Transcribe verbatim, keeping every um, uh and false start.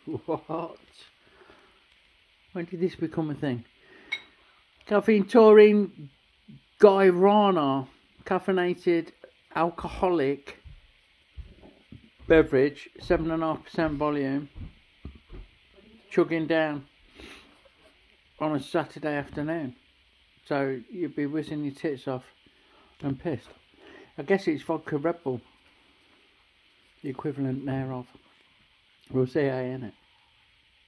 What? When did this become a thing? Caffeine, taurine, guarana, caffeinated alcoholic beverage, seven and a half percent volume, chugging down on a Saturday afternoon. So you'd be whizzing your tits off and pissed. I guess it's vodka Red Bull, the equivalent thereof. We'll see how, innit?